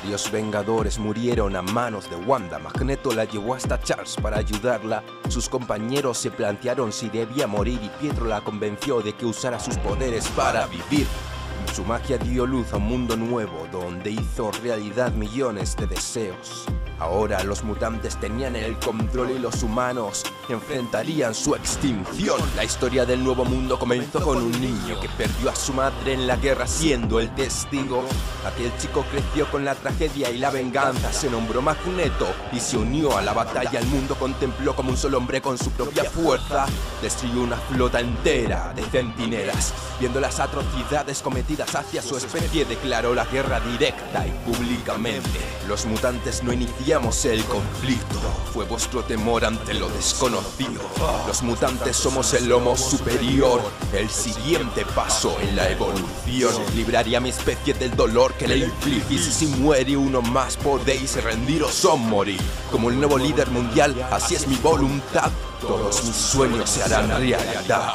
Varios Vengadores murieron a manos de Wanda. Magneto la llevó hasta Charles para ayudarla. Sus compañeros se plantearon si debía morir y Pietro la convenció de que usara sus poderes para vivir. Su magia dio luz a un mundo nuevo donde hizo realidad millones de deseos. Ahora los mutantes tenían el control y los humanos enfrentarían su extinción. La historia del nuevo mundo comenzó con un niño que perdió a su madre en la guerra siendo el testigo. Aquel chico creció con la tragedia y la venganza, se nombró Magneto y se unió a la batalla. El mundo contempló como un solo hombre con su propia fuerza destruyó una flota entera de centinelas. Viendo las atrocidades cometidas hacia su especie, declaró la guerra directa y públicamente. Los mutantes no iniciamos el conflicto, fue vuestro temor ante lo desconocido. Los mutantes somos el homo superior, el siguiente paso en la evolución. Libraría a mi especie del dolor que le infligís, y si muere uno más podéis rendiros o morir. Como el nuevo líder mundial, así es mi voluntad, todos mis sueños se harán realidad.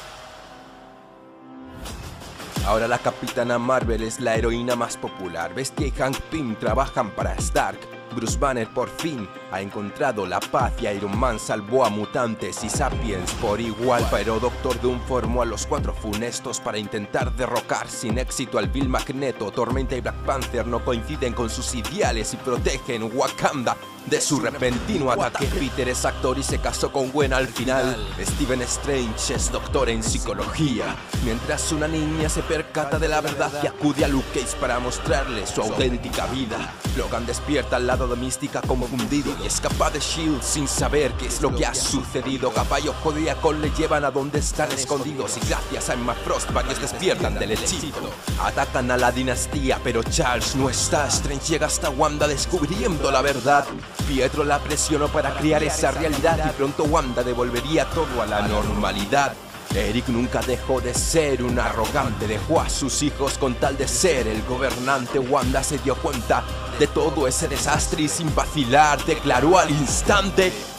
Ahora la Capitana Marvel es la heroína más popular. Bestia y Hank Pym trabajan para Stark. Bruce Banner por fin ha encontrado la paz y Iron Man salvó a mutantes y sapiens por igual. Pero Doctor Doom formó a los Cuatro Funestos para intentar derrocar sin éxito al vil Magneto. Tormenta y Black Panther no coinciden con sus ideales y protegen Wakanda de su repentino ataque. Peter es actor y se casó con Gwen al final. Stephen Strange es doctor en psicología, mientras una niña se percata de la verdad y acude a Luke Cage para mostrarle su auténtica vida. Logan despierta al lado de Mística confundido y escapa de S.H.I.E.L.D. sin saber qué es lo que ha sucedido. Caballo y Cole le llevan a donde están escondidos y gracias a Emma Frost varios despiertan del hechizo. Atacan a la dinastía pero Charles no está. Strange llega hasta Wanda descubriendo la verdad. Pietro la presionó para crear esa realidad y pronto Wanda devolvería todo a la normalidad. Eric nunca dejó de ser un arrogante, dejó a sus hijos con tal de ser el gobernante. Wanda se dio cuenta de todo ese desastre y sin vacilar declaró al instante: